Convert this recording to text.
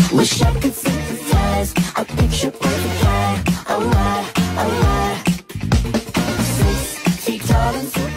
Wish I could synthesize a picture perfect life. Oh, I, oh, I. 6 feet tall and